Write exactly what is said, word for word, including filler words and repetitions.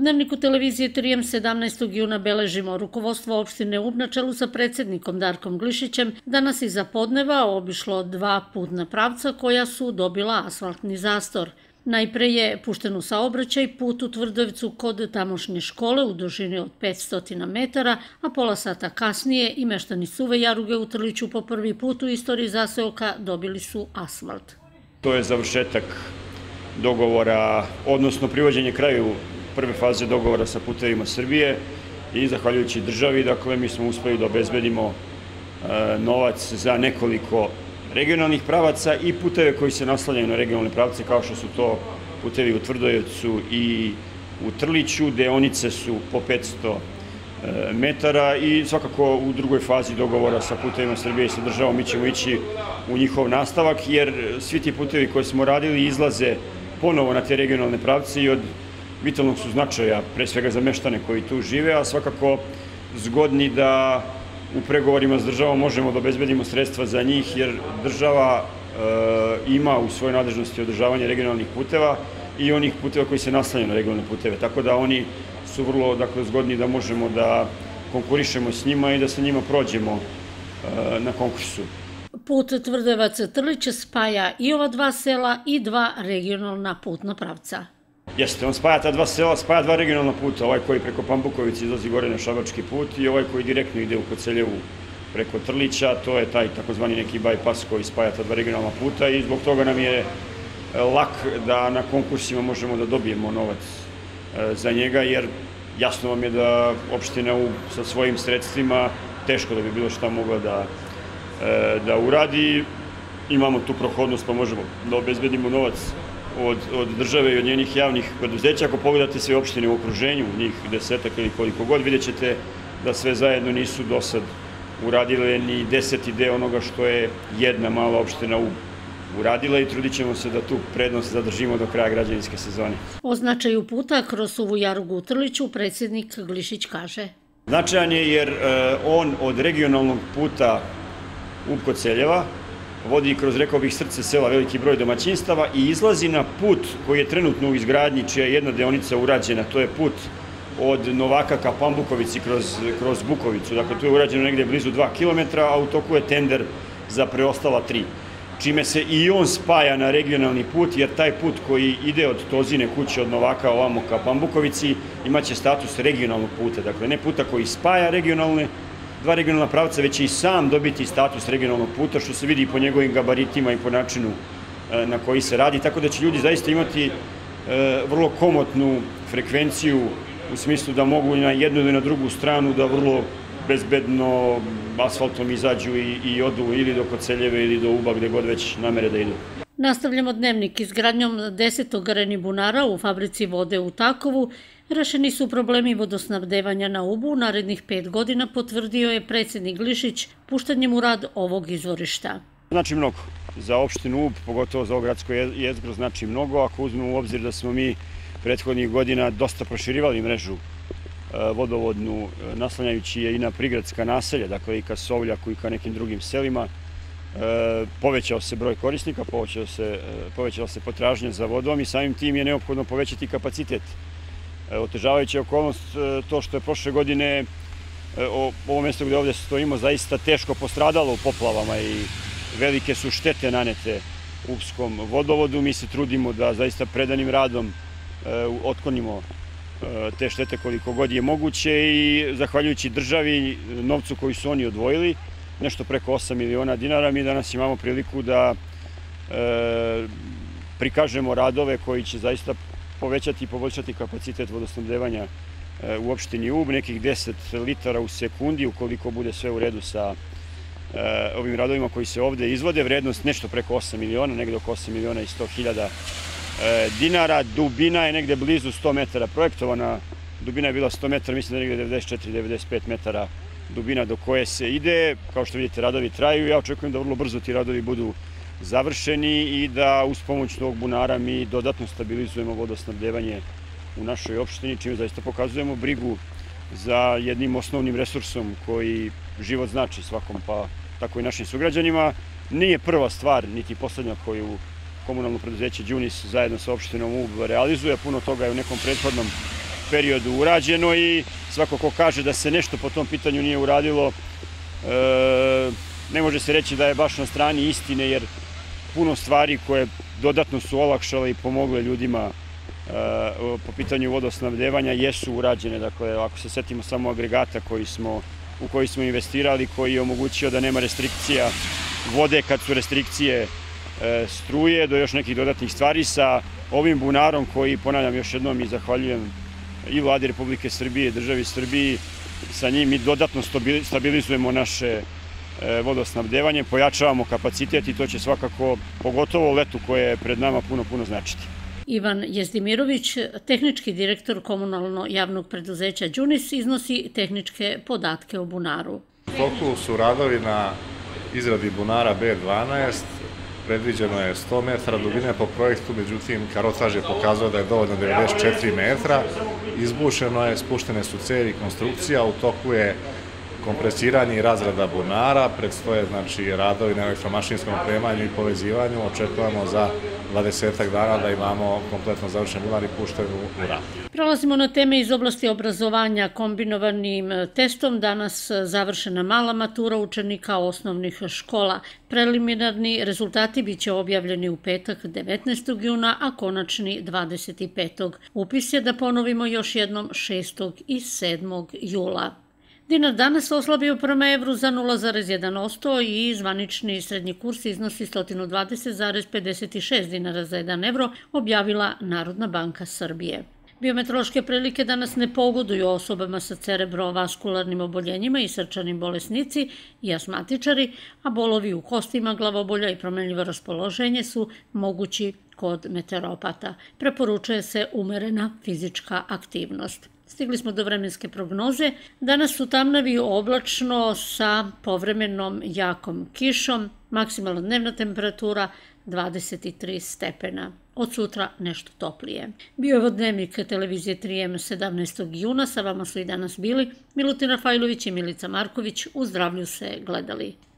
Dnevniku televizije tri em sedamnaestog juna beležimo rukovodstvo opštine Ub na čelu sa predsjednikom Darkom Glišićem danas iza podneva obišlo dva putna pravca koja su dobila asfaltni zastor. Najpre je pušten u saobraćaj put u Tvrdovcu kod tamošnje škole u dužini od petsto metara, a pola sata kasnije i meštani Suve Jaruge u Trliću po prvi put u istoriji zaseoka dobili su asfalt. To je završetak dogovora, odnosno privođenje kraju prve faze dogovora sa Putevima Srbije i zahvaljujući državi, dakle, mi smo uspeli da obezbedimo novac za nekoliko regionalnih pravaca i puteve koji se naslanjaju na regionalne pravce, kao što su to putevi u Tvrdovcu i u Trliću. Deonice su po petsto metara i svakako u drugoj fazi dogovora sa Putevima Srbije i sa državom mi ćemo ići u njihov nastavak, jer svi ti putevi koje smo radili izlaze ponovo na te regionalne pravce i od vitalnog su značaja, pre svega za meštane koji tu žive, a svakako zgodni da u pregovorima s državom možemo da obezbedimo sredstva za njih, jer država ima u svojoj nadležnosti održavanje regionalnih puteva i onih puteva koji se naslanjaju na regionalne puteve, tako da oni su vrlo, dakle, zgodni da možemo da konkurišemo s njima i da sa njima prođemo na konkursu. Put Tvrdovac-Trlić spaja i ova dva sela i dva regionalna putna pravca. Jeste, on spaja ta dva sela, spaja dva regionalna puta, ovaj koji preko Pambukovice izlazi gore na Šabački put i ovaj koji direktno ide u Koceljevu preko Trlića, to je taj takozvani neki bypass koji spaja ta dva regionalna puta i zbog toga nam je lak da na konkursima možemo da dobijemo novac za njega, jer jasno vam je da opština sa svojim sredstvima teško da bi bilo šta mogla da, da uradi. Imamo tu prohodnost pa možemo da obezbedimo novac Od, od države i od njenih javnih preduzeća. Ako pogledate sve opštine u okruženju, njih desetak ili koliko god, vidjet ćete da sve zajedno nisu do sad uradile ni deseti deo onoga što je jedna mala opština uradila i trudit ćemo se da tu prednost zadržimo do kraja građevinske sezone. O značaju puta kroz Suvu Jarugu u Trliću predsjednik Glišić kaže. Značajan je jer on od regionalnog puta Ub-Koceljeva vodi kroz, rekao bih, srce sela veliki broj domaćinstava i izlazi na put koji je trenutno u izgradnji, čija je jedna deonica urađena. To je put od Novaka ka Pambukovici kroz, kroz Bukovicu. Dakle, tu je urađeno negde blizu dva kilometra, a u toku je tender za preostala tri. Čime se i on spaja na regionalni put, jer taj put koji ide od Tozine kuće od Novaka ovamo ka Pambukovici imaće status regionalnog puta. Dakle, ne puta koji spaja regionalne dva regionalna pravca, već će i sam dobiti status regionalnog puta, što se vidi po njegovim gabaritima i po načinu na koji se radi, tako da će ljudi zaista imati vrlo komotnu frekvenciju u smislu da mogu na jednu ili na drugu stranu da vrlo bezbedno asfaltom izađu i, i odu ili do Koceljeve ili do Uba, gde god već namere da idu. Nastavljamo dnevnik. Izgradnjom desetog bunara u fabrici vode u Takovu rešeni su problemi vodosnabdevanja na Ubu u narednih pet godina, potvrdio je predsjednik Glišić puštanjem u rad ovog izvorišta. Znači mnogo. Za opštinu Ub, pogotovo za ovo gradsko jezgro, znači mnogo. Ako uzmemo u obzir da smo mi prethodnih godina dosta proširivali mrežu vodovodnu, naslanjajući je i na prigradska naselja, dakle i ka Sovljaku i ka nekim drugim selima, povećao se broj korisnika, povećao se, povećala se potražnja za vodom i samim tim je neophodno povećati kapacitet. Otežavajuća okolnost to što je prošle godine ovo mjesto gdje ovdje stojimo zaista teško postradalo u poplavama i velike su štete nanete Upskom vodovodu. Mi se trudimo da zaista predanim radom otklonimo te štete koliko god je moguće i zahvaljujući državi, novcu koji su oni odvojili, nešto preko osam miliona dinara, mi danas imamo priliku da e, prikažemo radove koji će zaista povećati i poboljšati kapacitet vodosnabdevanja e, u opštini Ub, nekih deset litara u sekundi, ukoliko bude sve u redu sa e, ovim radovima koji se ovde izvode. Vrednost nešto preko osam miliona, negde oko osam miliona i sto hiljada e, dinara. Dubina je negde blizu sto metara projektovana. Dubina je bila sto metara, mislim da je negde devedeset četiri do devedeset pet metara dubina do koje se ide. Kao što vidite, radovi traju. Ja očekujem da vrlo brzo ti radovi budu završeni i da uz pomoć tog bunara mi dodatno stabilizujemo vodosnabdevanje u našoj opštini, čime zaista pokazujemo brigu za jednim osnovnim resursom koji život znači svakom, pa tako i našim sugrađanima. Nije prva stvar, niti poslednja koju komunalno preduzeće Đunis zajedno sa opštinom Ub realizuje. Puno toga je u nekom prethodnom periodu urađeno i svako ko kaže da se nešto po tom pitanju nije uradilo, ne može se reći da je baš na strani istine, jer puno stvari koje dodatno su olakšale i pomogle ljudima po pitanju vodosnabdevanja jesu urađene. Dakle, ako se setimo samo agregata koji smo, u koji smo investirali, koji je omogućio da nema restrikcija vode kad su restrikcije struje, do još nekih dodatnih stvari, sa ovim bunarom koji, ponavljam još jednom i zahvaljujem i Vladi Republike Srbije i državi Srbiji, sa njim mi dodatno stabilizujemo naše vodosnabdevanje, pojačavamo kapacitet i to će svakako, pogotovo letu koje je pred nama, puno, puno značiti. Ivan Jezdimirović, tehnički direktor komunalno javnog preduzeća Đunis, iznosi tehničke podatke o bunaru. U toku su radovi na izradi bunara B dvanaest, predviđeno je sto metara dubine po projektu, međutim karotaž je pokazao da je dovoljno devedeset četiri metra, izbušeno je, spuštene su cevi, konstrukcija, u toku je kompresiranje i razrada bunara, predstoje znači radovi na elektromašinskom opremanju i povezivanju, očekujemo za dvadesetak dana da imamo kompletno završen bunar i pušten u rad. Prelazimo na teme iz oblasti obrazovanja. Kombinovanim testom danas završena mala matura učenika osnovnih škola. Preliminarni rezultati biće objavljeni u petak devetnaestog juna, a konačni dvadeset petog Upis je, da ponovimo još jednom, šestog i sedmog jula. Dinar danas oslabio prema evru za nula zarez jedan posto i zvanični srednji kurs iznosi sto dvadeset zarez pedeset šest dinara za jedan evro, objavila Narodna banka Srbije. Biometeorološke prilike danas ne pogoduju osobama sa cerebrovaskularnim oboljenjima i srčanim bolesnici i asmatičari, a bolovi u kostima, glavobolja i promenljivo raspoloženje su mogući kod meteoropata. Preporučuje se umerena fizička aktivnost. Stigli smo do vremenske prognoze. Danas u Tamnavi oblačno sa povremenom jakom kišom, maksimalna dnevna temperatura dvadeset tri stepena. Od sutra nešto toplije. Bio je ovo dnevnik televizije tri em sedamnaestog juna. Sa vama su i danas bili Milutin Rafajlović i Milica Marković. U zdravlju se gledali.